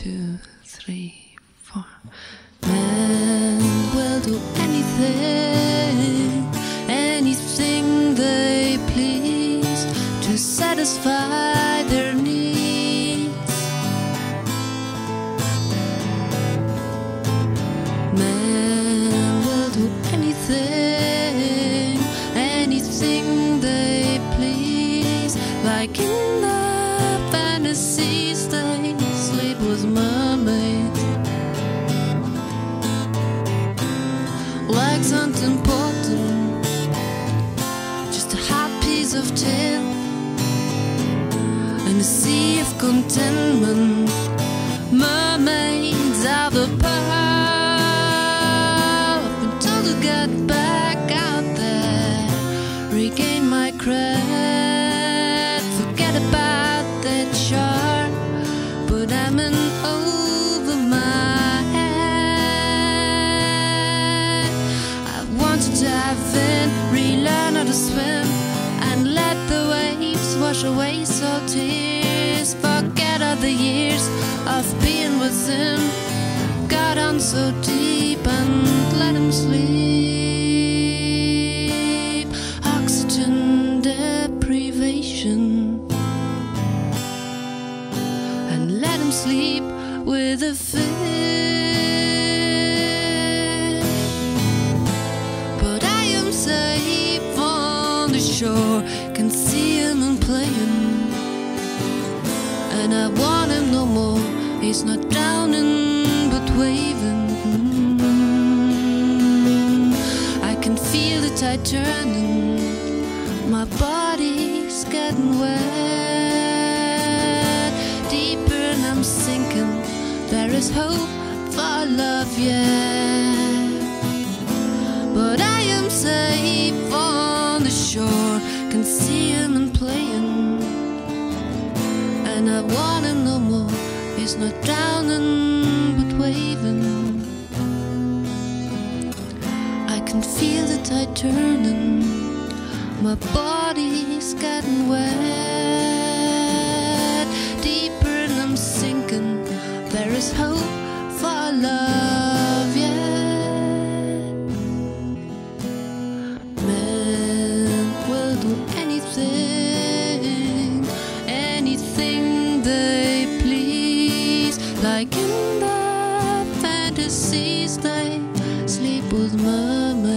2, 3, 4. Men will do anything, anything they please to satisfy their needs. Men will do anything, anything they please, like in the fantasies they sleep with mermaids. Like something important, just a hot piece of tin in a sea of contentment. Mermaids are the pearl. I've been told to get back out there, regain my cred, forget about that shark, but I'm in over my head. I want to dive in, relearn how to swim, and let the waves wash away all tears. Forget all the years of being with him, got on so deep and let him sleep. Oxygen deprivation, and let him sleep with a fish. But I am safe on the shore, can see him and play him, and I want him no more. He's not drowning but waving. I can feel the tide turning, my body's getting wet. Deeper and I'm sinking, there is hope for love yet. But I am safe on the shore, can see him and playing, and I want him no more. He's not drowning but waving. I can feel the tide turning, my body's getting wet. Deeper and I'm sinking, there is hope for love yet. Men will do anything, anything they please, like in the fantasies they sleep with mermaids.